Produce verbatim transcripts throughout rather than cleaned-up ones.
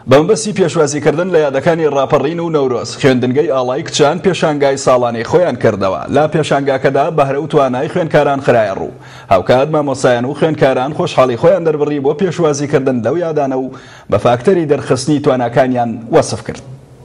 بەمبەستی پێشوازیکردن لە یادەکانی ڕاپەڕین و نەورۆز خوێندنگەی ئاڵای کچان پێشانگای ساڵانەی خۆیان کردەوە. لە پێشانگاکەدا بەهرە و توانای خوێندکاران خرایە ڕوو. هاوکات مامۆسایان و خوێندکاران خۆشحاڵی خۆیان دەربڕی بۆ پێشوازیکردن لەو یادانە و بە فاکتەری دەرخستنی تواناکانیان وەسف کرد.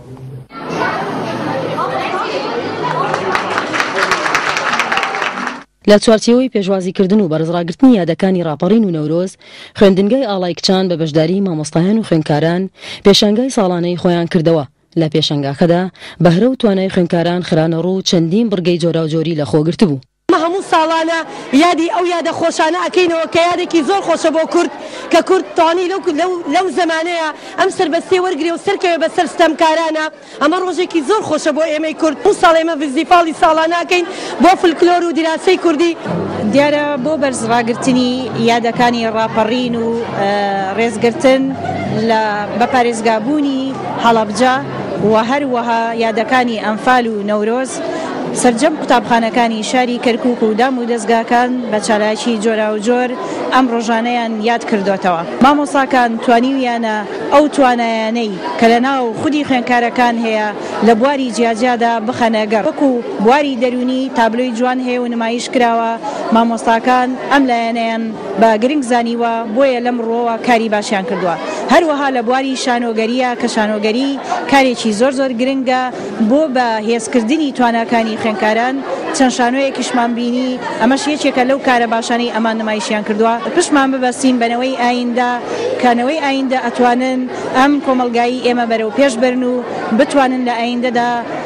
لە چوارچێوەی پێشوازیکردن و بەرزڕاگرتنی یادەکانی ڕاپەڕین و نەورۆز خوێندنگای ئاڵای کچان بە بەشداری مامۆستایان و خوێندکاران پێشانگای ساڵانەی خۆیان کردەوە. لە پێشانگاکەدا بەهرە و توانای خوێندکاران خرانە ڕوو چەندین بڕگەی جۆرا و جۆری لە خۆگرت بوو. هەموو ساڵانە یادی ئەو یادە خۆشانە ئەکەینەوە کە یادێکی زۆر خۆشە بۆ کورد کە کورد توانی لەو زمانەیە ئەم سەربەستێ وەرگری و سەرکەوێ بەسەر ستەمکارانە. ئەمە ڕۆژێکی زۆر خۆشە بۆ ئێمەی کورد. ئەو ساڵ ئێمە فستیڤاڵی ساڵانە ئەکەین بۆ فولکلۆر و دیراسی کوردی. دیارە بۆ بەرزڕاگرتنی یادەکانی ڕاپەڕین و ڕێزگرتن لە بەپارێزگابوونی هەڵەبجە و هەروەها یادەکانی ئەنفال و نەورۆز سەرجەم قوتابخانەکانی شاری کەرکووک و دام و دەستگاکان بە چالاکی جۆرا و جۆر ئەم ڕۆژانەیان یاد کردوتەوە. مامۆساکان توانیویانە ئەو توانایانەی کە لە ناو خودی خوێندکارەکان هەیە لە بواری جیاجیادا بخەنەگەڕ. وەکو بواری دەرونی تابلۆی جوان هەیە و نمایش کراوە، مامۆستاکان ئەم لایەنەیان بە گرنگ زانیوە، بۆیە لەم ڕۆوە کاری باشیان کردووە. هەروەها لە بواری شانۆگەریە کە شانۆگەری کارێکی زۆر زۆر گرنگە بۆ بە هێزکردنی تواناکانی خوێندکاران. چەند شانۆیەکیشمان بینی، ئەمەش یەکێکە لەو کارە باشانەی ئەمان نمایشیان کردووە. پشتمان ببەستین بەنەوەی ئایندە کەنەوەی ئایندە ئەتوانن ئەم کۆمەلگایی ئێمە بەرەو پێش بەرن و بتوانن لە ئایندەدا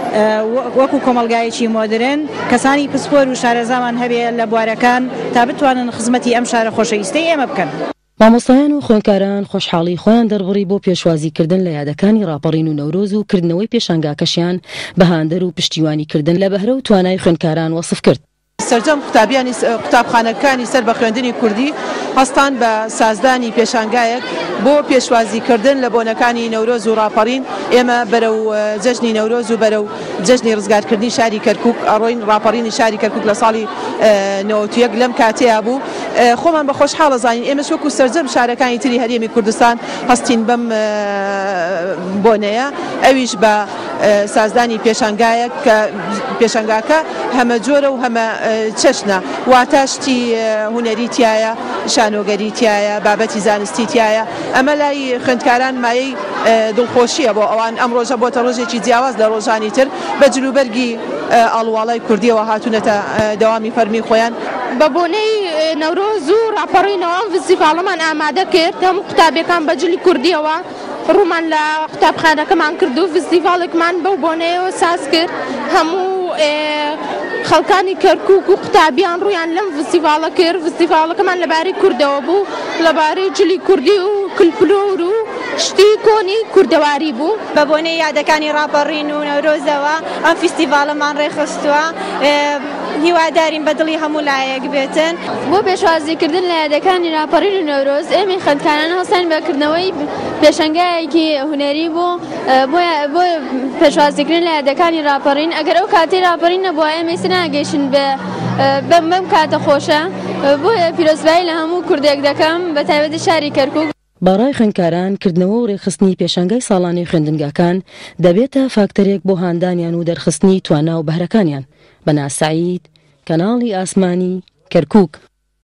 وەکو کۆمەلگایەکی مۆدرن کەسانی پسپۆر و شارەزامان هەبێ لە بوارەکان تا بتوانن خزمەتی ئەم شارە خۆشەویستەی ئێمە بکەن. مامۆستایان و خوێندکاران خۆشحاڵی خۆیان دەربڕی بۆ پێشوازیکردن لە یادەکانی ڕاپەڕین و نەورۆز و کردنەوەی پێشانگاکەشیان بە هاندەر و پشتیوانیکردن لە بەهرە و توانای خوێندکاران وەسف کرد. سەرجەم قوتابیانی قوتابخانەکانی سەر بە خوێندنی کوردی هەستان بە سازدانی پێشانگایەک بۆ پێشوازیکردن لە بۆنەکانی نەورۆز و ڕاپەڕین. ئێمە بەرەو جەژنی نەورۆز و بەرەو جەژنی ڕزگارکردنی شاری کەرکووک ئەڕۆین ڕاپەڕینی شاری کەرکووک لە ساڵی نەوەت و یەک لەم کاتەیە بوو. خۆمان بە خۆشحاڵە زانین ئێمە وەکو سەرجەم شارەکانی تری هەرێمی کوردستان هەستین بەم بۆنەیە، ئەویش بە سازدانی پێشانگایەک کە پێشانگاکە هەمە جۆرە و هەمە چەشنە، واتاشتی هوەری تایە، شانۆگەری تایە، بابەتی زانستی تایە. ئەمە لای خوێندکاران مایەی دڵخۆشیە بۆ ئەوان ئەم ڕۆژە بۆتە ڕۆژێکی جیاواز لە ڕۆژانی تر بە جلوبەرگی ئاڵواڵای کوردیەوە هاتوونەتە دەوامی فەرمی خۆیان. بە بۆنەی نەورۆز و ڕاپەڕینەوە فستیڤاڵەمان ئامادە کرد، هەموو قوتابیەکان بەجلی کوردیەوە ڕوومان لە قوتابخانەکەمان کرد و فستیڤاڵێکمان بەو بۆنەیەوە ساز کرد. هەموو خەڵکانی کەرکووک و قوتابیان ڕوویان لەم فستیڤاڵە کرد. فستیڤاڵەکەمان لەبارەی کوردەوە بوو، لەبارەی جلی کوردی و کلپلۆر و شتی کۆنی کوردەواری بوو. بە بۆنەی یادەکانی ڕاپەڕین و نەورۆزەوە ئەم فستیڤاڵەمان ڕێخستووە. هیوادارین بەدڵی هەموو لایەک بێتن. بۆ پێشوازیکردن لە یادەکانی ڕاپەڕین و نەورۆز ئێمە خوێندکاران هەڵسان بەکردنەوەی پێشەنگایەکی هونەری بوو بۆ پێشوازیکردن لە یادەکانی ڕاپەڕین. ئەگەر ئەو کاتی ڕاپەڕین نەبووە ئێمە ناگەیشتن بەم کاتە خۆشە. بۆیە پیرۆزبایی لە هەموو کوردێک دەکەم بە تایبەتی شاری کەرکووک. باڕای خوێندکاران کردنەوە و ڕێخستنی پێشانگای ساڵانەی خوێندنگاکان دەبێتە فاکتەرێک بۆ هاندانیان و دەرخستنی توانا و بەهرەکانیان. بەناز سەعید، کەناڵی ئاسمانی، کەرکووک.